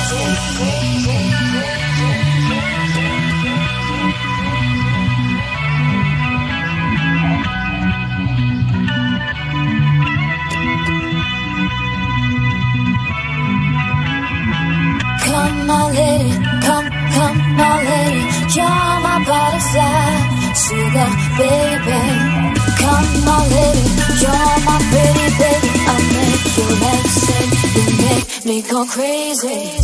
Come my lady, come my lady, you're my butterfly, sugar baby. Come my lady, you're my pretty baby. I make your legs sing, you make me go crazy.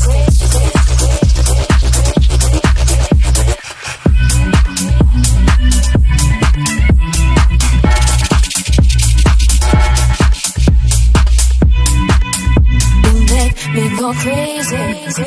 Me go crazy.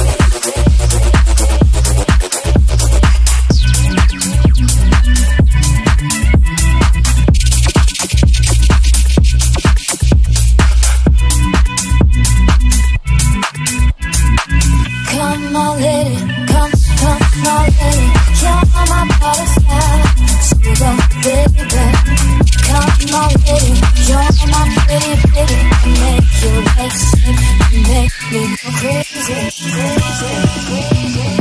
Come my lady, come my lady, you're my butterfly, sugar baby. Come my lady, you're my pretty baby. I make your legs sing, you make me go crazy, crazy, crazy.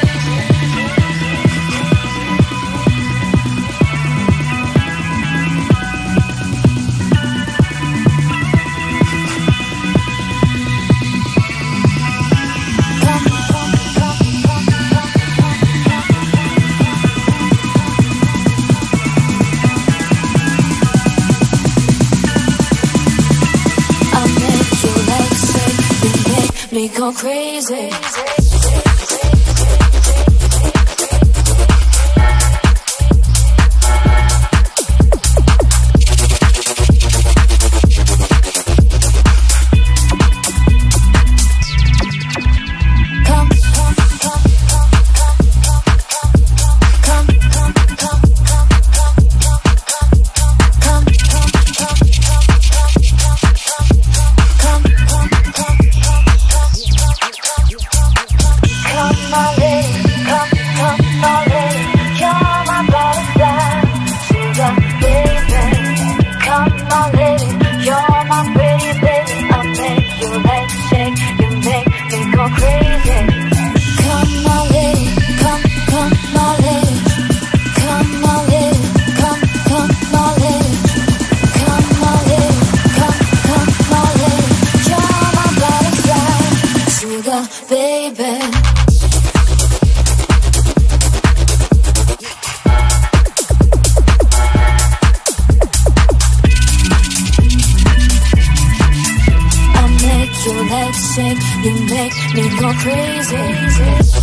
Me go crazy. You make me go crazy.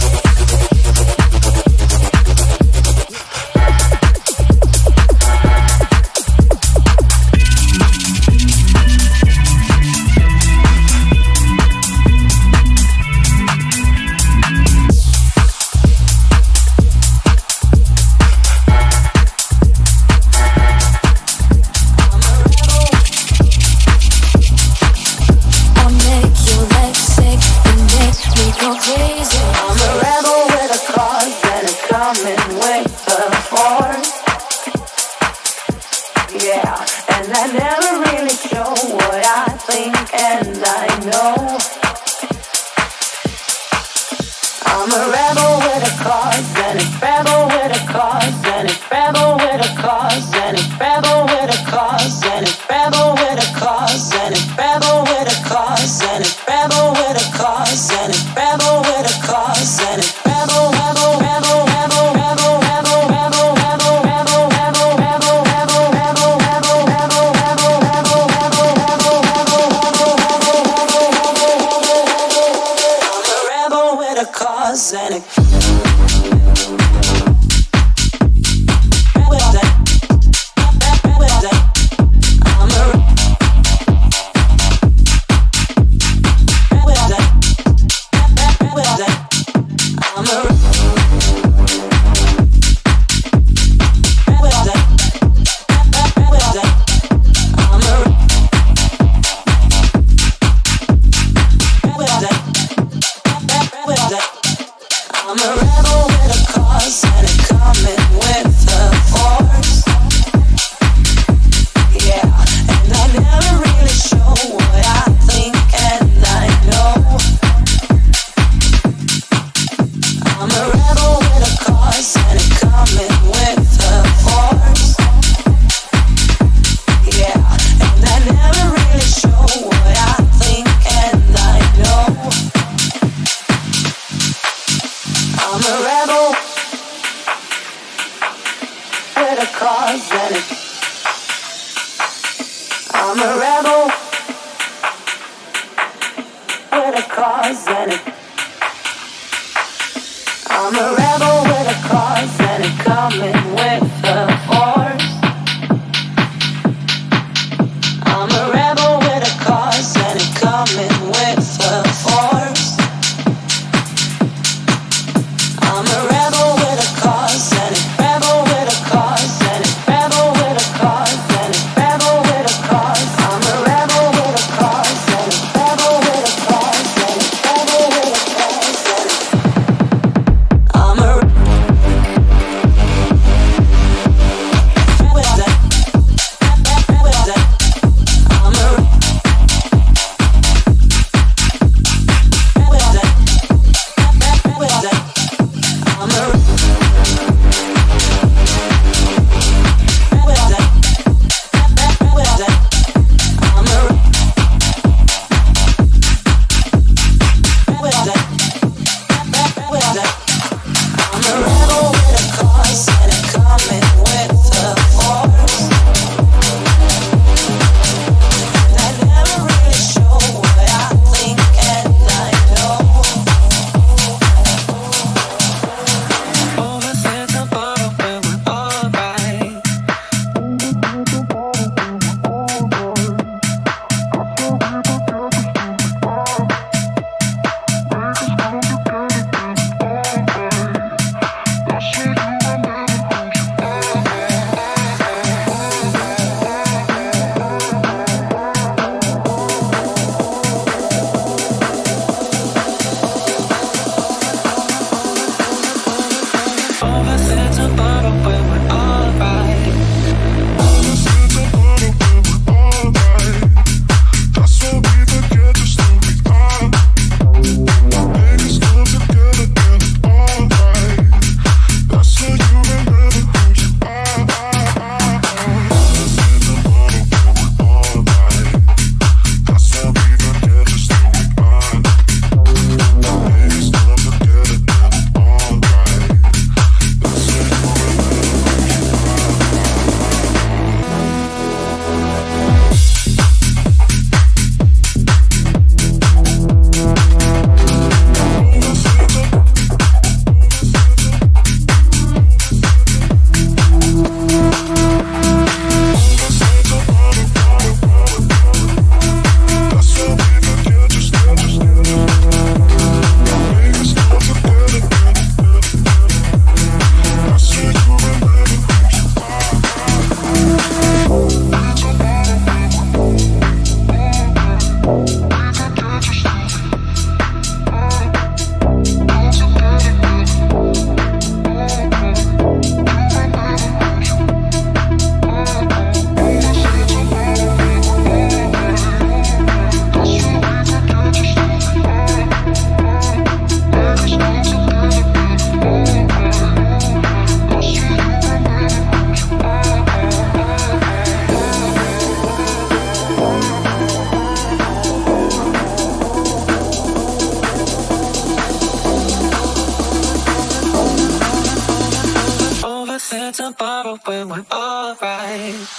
I'm a rebel with a cause and it. I'm a rebel with a cause and it coming with the force. I'm a rebel with a cause and it coming with the force. I'm a rebel with a cause and it rebel with a cause and it rebel with a cause and it rebel with a cause. I'm a rebel with a cause and it rebel with a cause and it rebel with a cause and it. I'm a with that. I'm a with that. With that. I'm a with that. With that. I'm a with that. With that. I'm a rebel with a cause and it coming with the force. And I never really show what I think and I know. Overfed the bottle, but we're alright. Overfed the bottle, but we're alright. Overfed the bottle, but we're alright.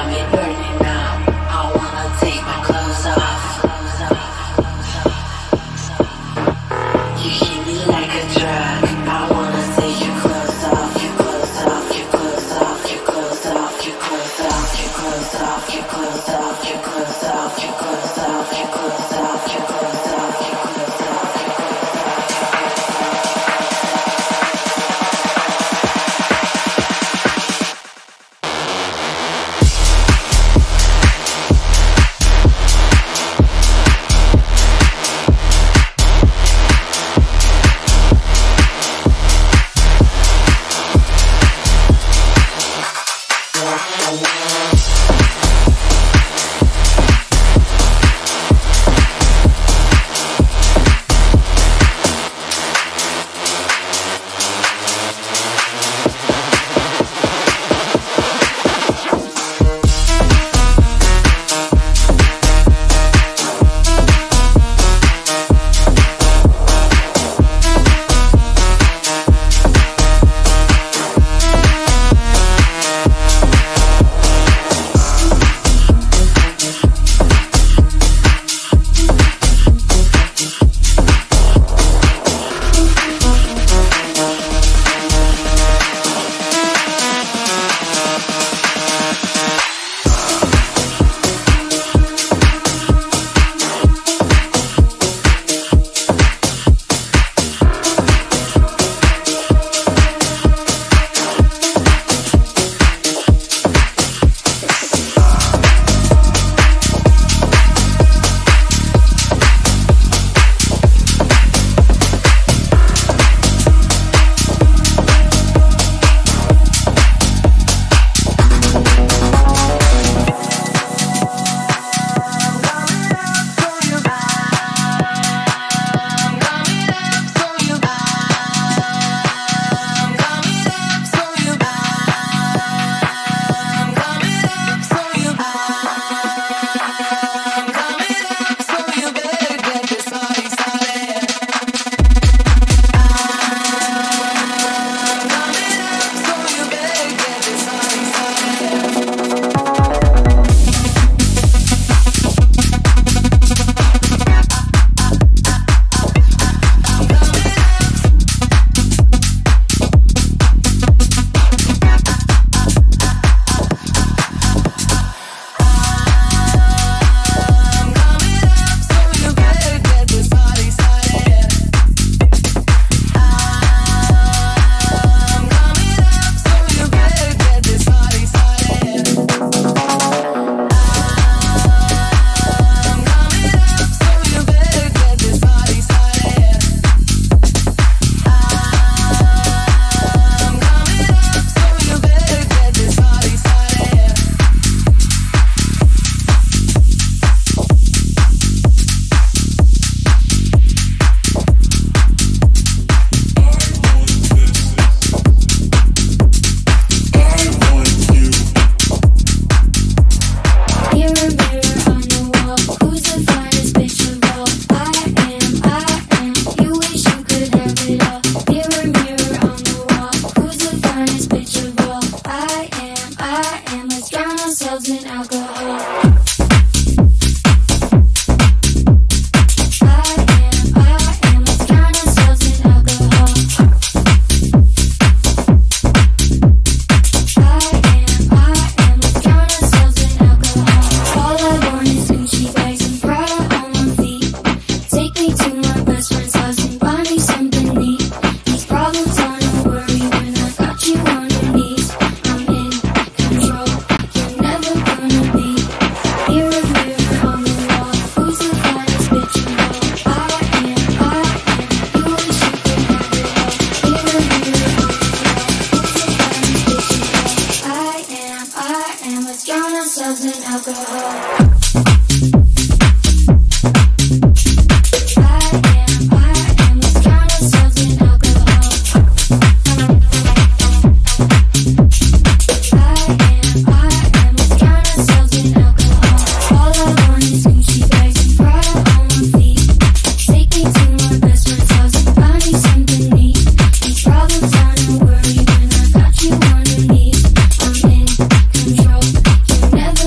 Never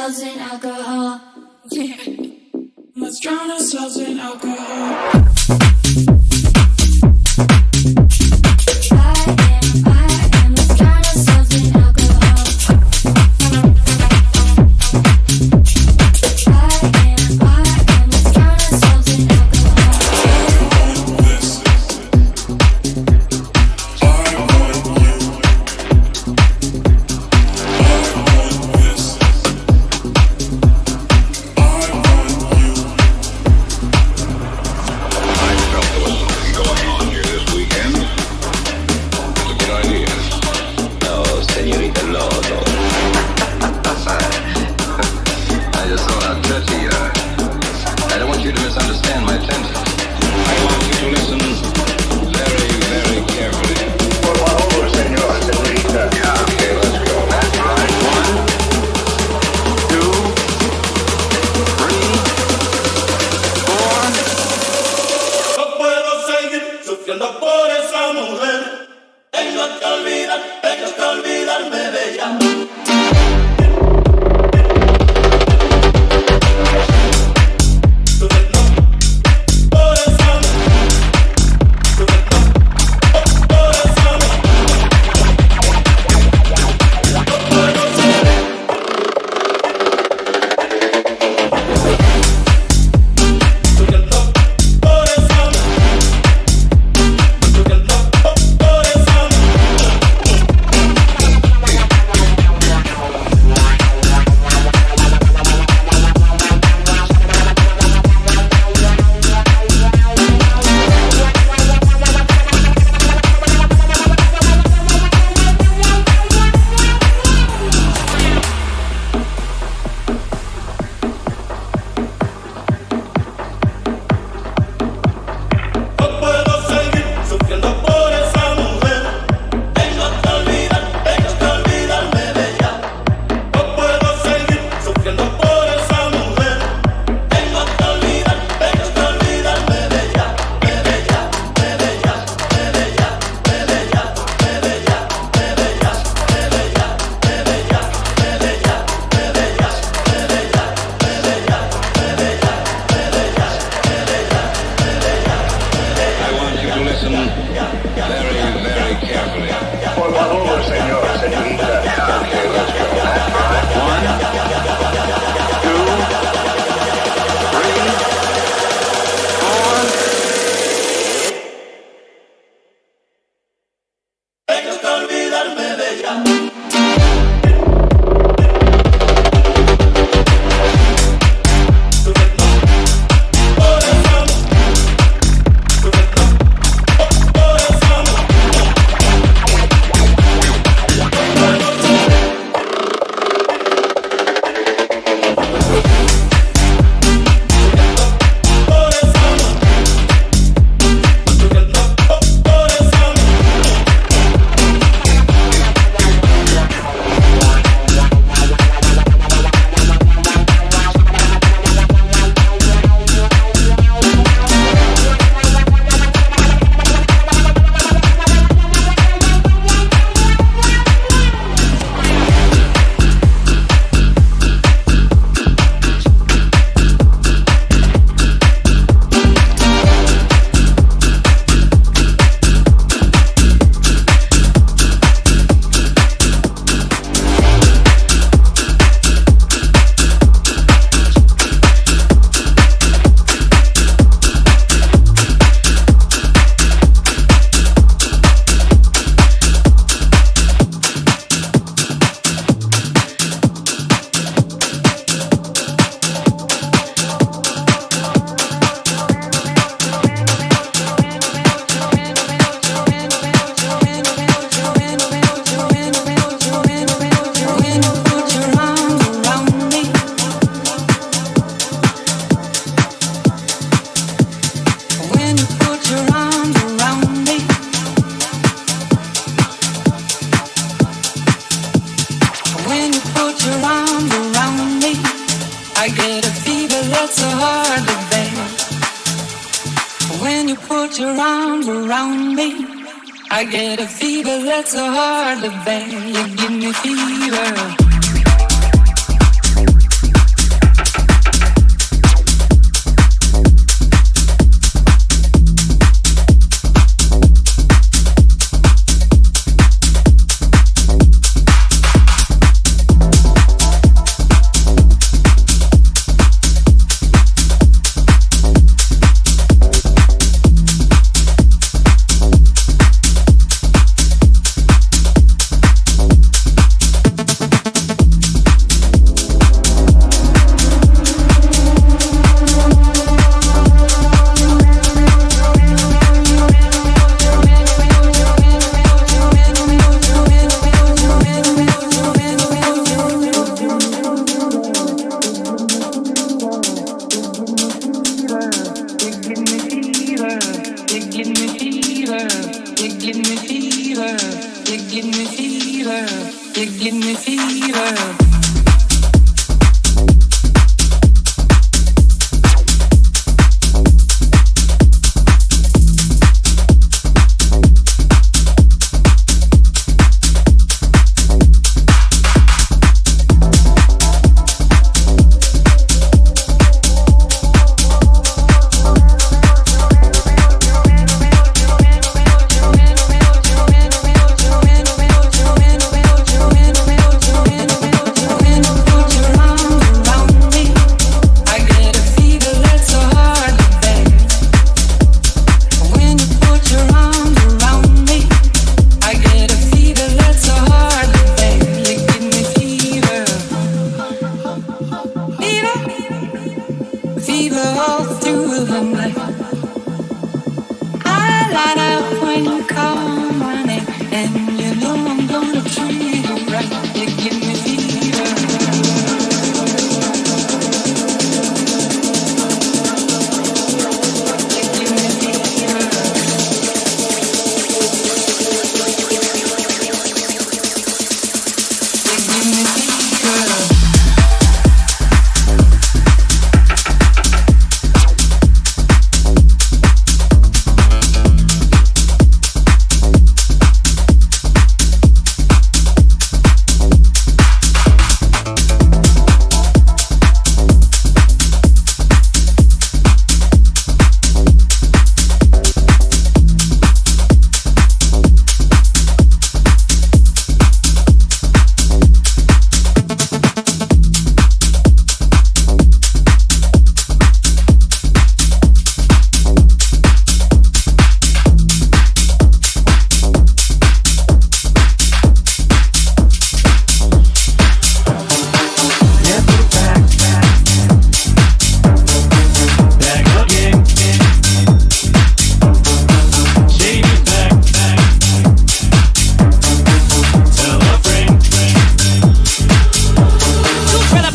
ourselves in alcohol. Yeah. Let's drown ourselves in alcohol. I get a fever that's so hard to bear. You give me fever.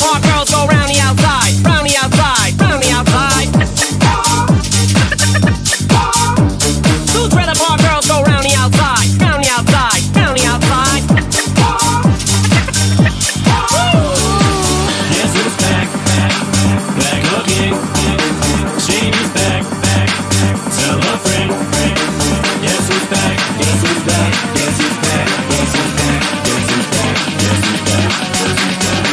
park girls go round the outside, round the outside, round the outside. Two trailer park girls go round the outside, round the outside, round the outside. Guess who's back, back again. Shady's back, tell a friend. Guess who's back, guess who's back, guess who's back, guess who's back, guess who's back, guess who's back, guess who's back.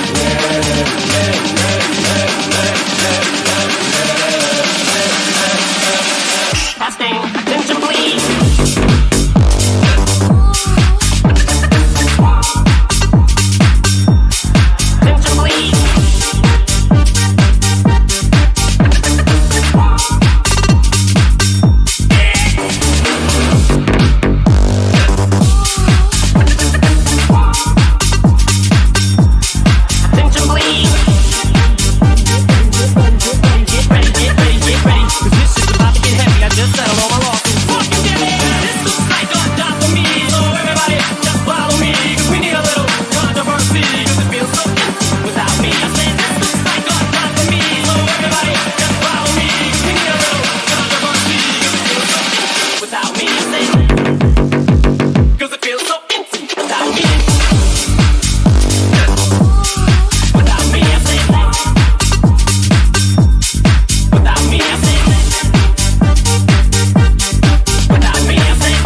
Testing, attention please. Attention please. Attention please. Get ready, get ready, get ready. 'Cause this shit's about to get heavy. I just settled all my lawsuits. Fucking get it. This looks like a job for me. So everybody just follow me. 'Cause we need a little controversy. 'Cause it feels so empty without me. I said this looks like a job for me. So everybody just follow me. 'Cause we need a little controversy. 'Cause it feels so empty without me. I said 'cause it feels so empty without me. Without me, I said without me, I said without me, I said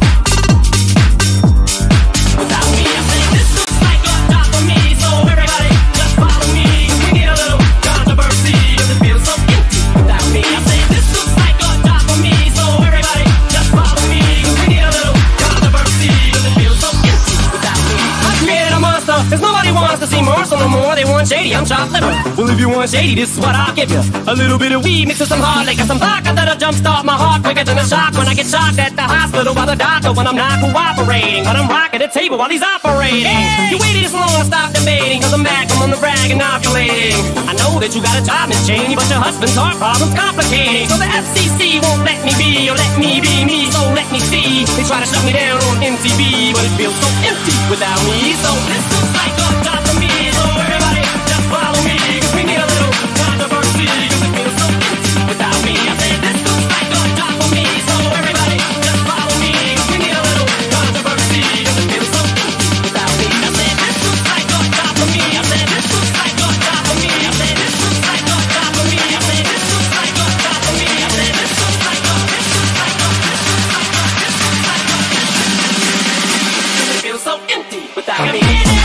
without me, I said this looks like a job for me. So everybody just follow me. 'Cause we need a little controversy. 'Cause it feels so empty without me. I said this looks like a job for me. So everybody just follow me. 'Cause we need a little controversy. 'Cause it feels so empty without me. I created a monster. 'Cause nobody wants to see Marshall no more. They want Shady. I'm chopped liver. Well, if you want Shady, this is what I'll give you. A little bit of weed mixed with some hard liquor, some vodka that'll jumpstart my heart quicker than a shock when I get shocked at the hospital by the doctor when I'm not cooperating. But I'm rocking the table while he's operating. You waited this long, stop debating. 'Cause I'm back, I'm on the rag and ovulating. I know that you got a job, Miss Cheney, but your husband's heart problem's complicating. So the FCC won't let me be, or let me be me, so let me see. They try to shut me down on MTV, but it feels so empty without me. So this looks like a job for me. So everybody just follow me. 'Cause we need a little controversy. 'Cause it feels so empty without me. I said this looks like a job for me. So everybody just follow me. 'Cause we need a little controversy. 'Cause it feels so empty without me. I said this looks like a job for me. I said this looks like a job for me. I said this looks like a job for me. I said this looks like a job for me. I said this looks like a this looks like a this looks like a this looks like a this. 'Cause it feels so empty without me.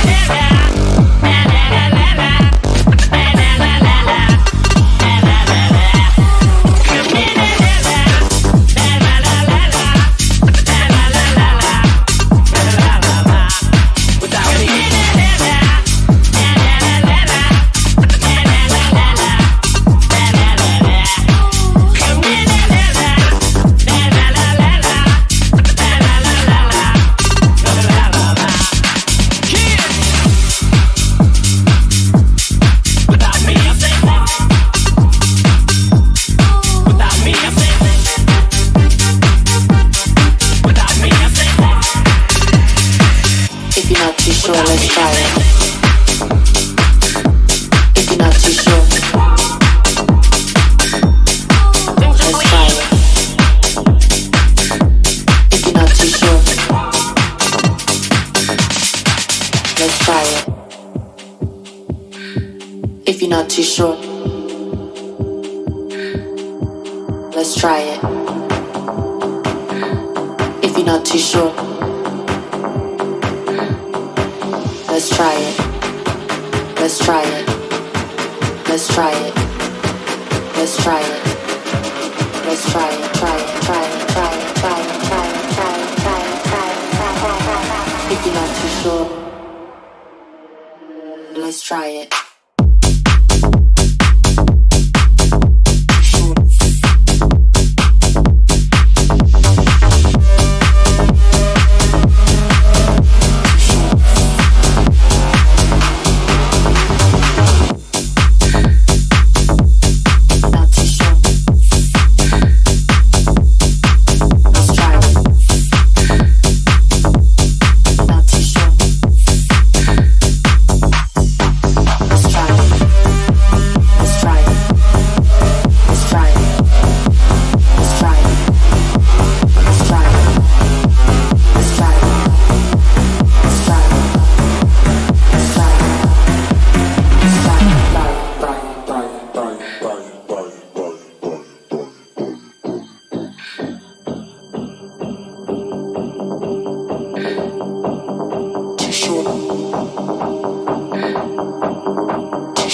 If you're not too sure, let's try it. If you're not too sure, let's try it. Let's try it. Let's try it. Let's try it. Let's try it. Try it. Try it. Try it. Try it. Try it. Try it. Try it. Try it. If you're not too sure, let's try it.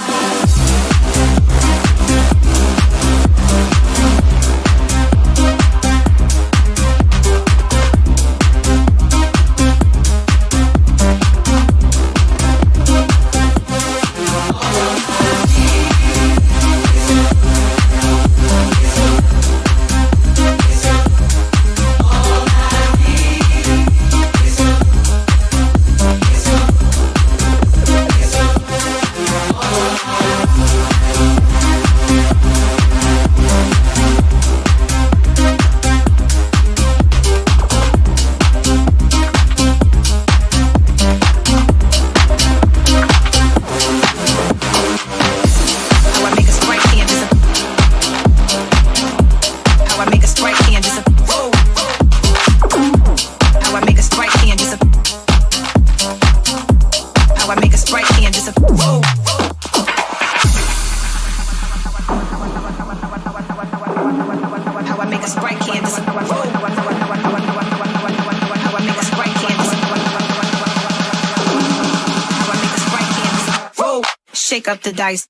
Shake up the dice.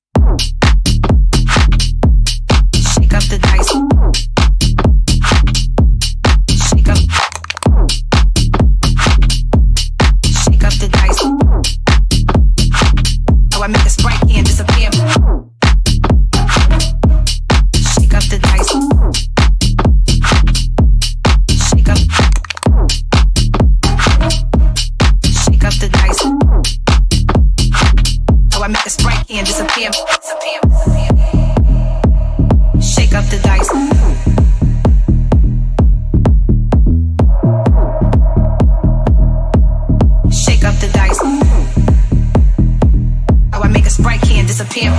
Shake up the dice. Shake up. Shake up the dice. How I make a Sprite can disappear. Shake up the dice. Shake up. Shake up the dice. How I make a Sprite can disappear. Shake up the dice. Shake up the dice. How I make a Sprite can disappear.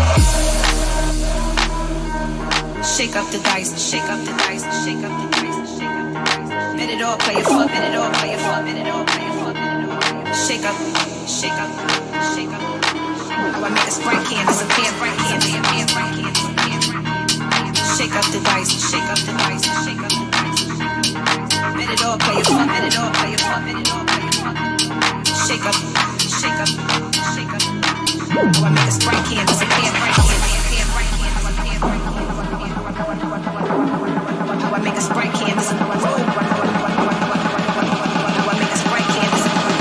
Shake up the dice. Shake up the dice. Shake up the dice. Shake up the dice. Bet it all, play it fuck. Bet it all, play it fuck. Bet it all, play it fuck. Shake up. Shake up. Shake up. How I make a Sprite can disappear. Sprite can disappear. Sprite can disappear. Shake up the dice. Shake up the dice. Shake up the dice. Bet it all, play it fuck. Bet it all, play it fuck. Bet it all, play it fuck. Shake up. Shake up. Shake up. How I make a Sprite can disappear. Sprite can disappear. Sprite can disappear. How I make a Sprite can disappear. How I make a Sprite can disappear.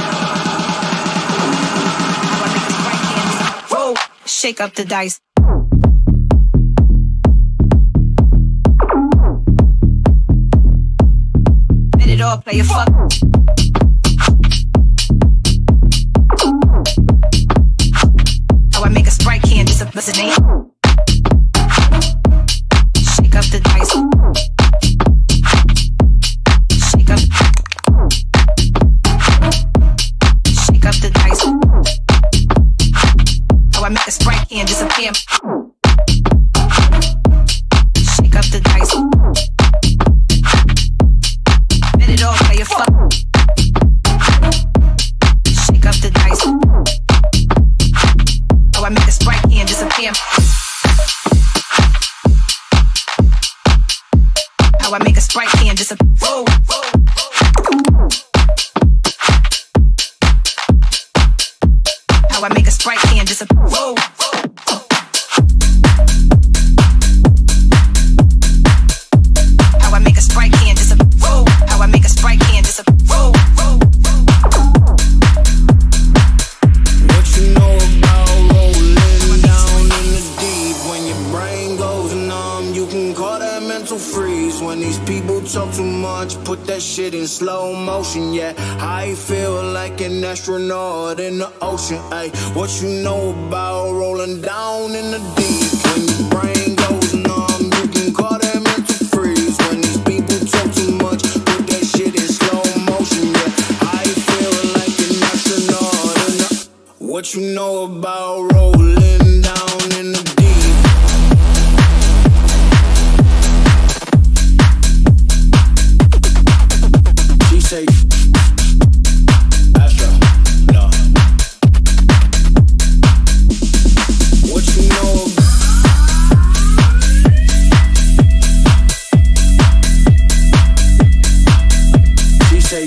How I make a Sprite can disappear. Shake up the dice. Bet it all, play it fuck. How I make a Sprite can disappear. Shake up the dice. Shake up. Shake up the dice. How I make a Sprite can disappear. Shake up the dice. Bet it all, play it fuck. Shake up the dice. How I make a Sprite can disappear. How I make a Sprite can disappear. How I make a Sprite can disappear. How I make a Sprite can disappear. How I make a Sprite can disappear. What you know about rolling down in the deep? When your brain goes numb, you can call that mental freeze. When these people talk too much, put that shit in slow motion. Yeah, I feel like an astronaut in the ocean. Ay, what you know about rolling down in the deep? When your brain goes numb, you can call that mental freeze. When these people talk too much, put that shit in slow motion. Yeah, I feel like an astronaut in the. What you know about rolling down in the deep? She say, Astro, no. What you know about? She say,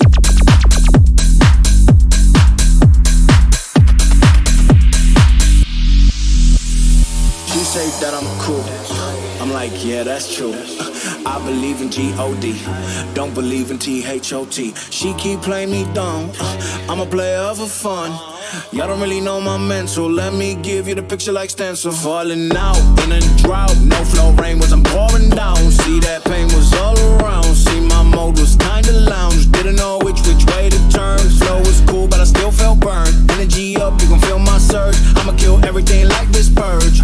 say that I'm cool. I'm like, yeah, that's true. I believe in G-O-D, don't believe in T-H-O-T. She keep playing me dumb, I'm a player for fun. Y'all don't really know my mental, let me give you the picture like stencil. Falling out in a drought, no flow rain was I'm pouring down. See that pain was all around, see my mode was kinda lounge. Didn't know which way to turn, flow was cool but I still felt burned. Energy up, you gon' feel my surge, I'ma kill everything like this purge.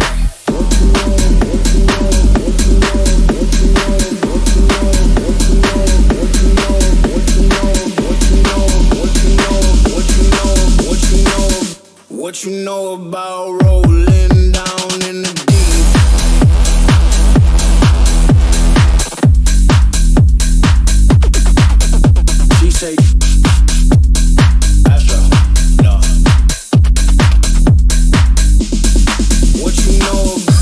What you know about rolling down in the deep? She say, Astro, no. What you know about?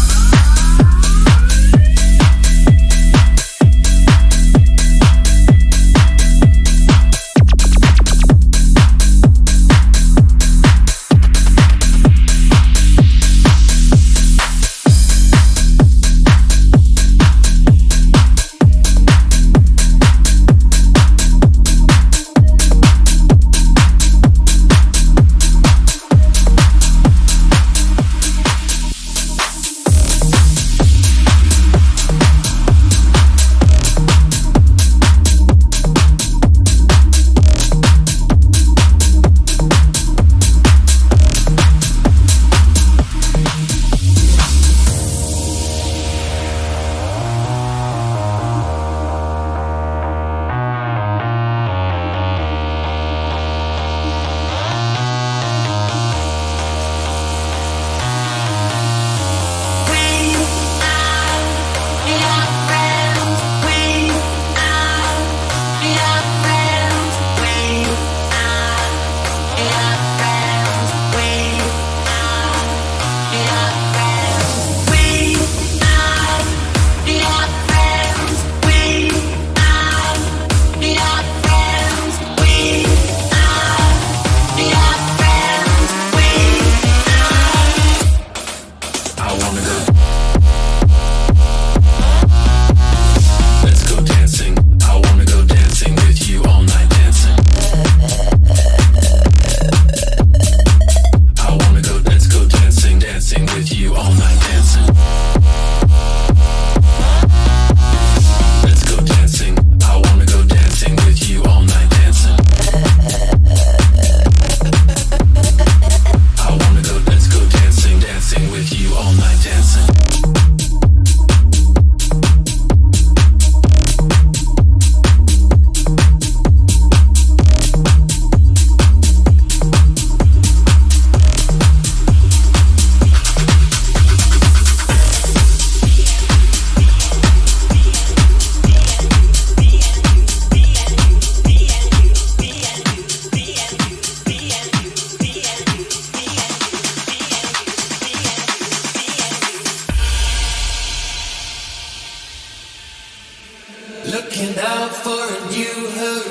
Looking out for a new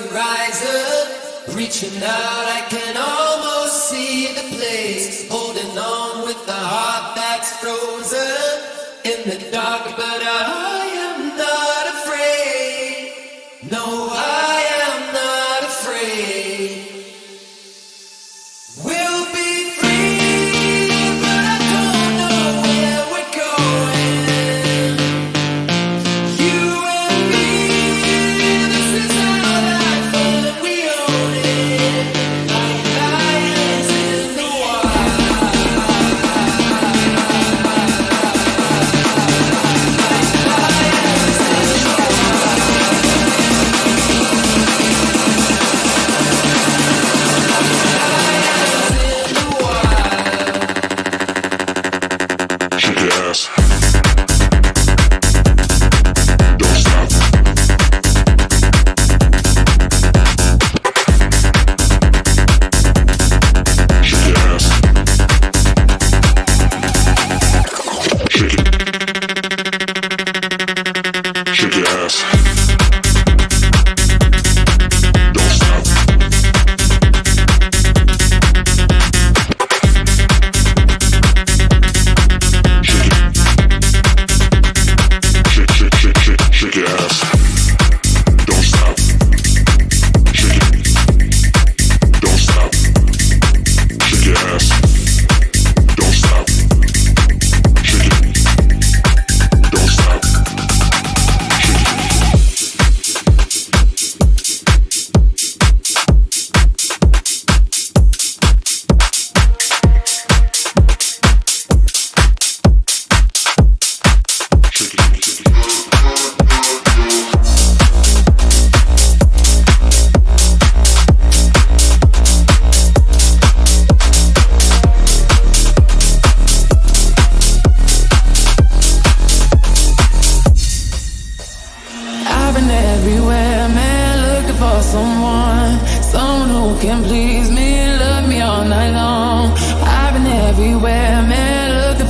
horizon, reaching out, I can almost see the place, holding on with a heart that's frozen in the dark, but I am not afraid. No, I am not afraid. We'll be free, but I don't know where we're going. You and me, this is our life and we own it, like lions in the wild.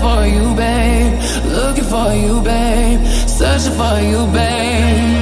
for you, babe. Looking for you, babe. Searching for you, babe.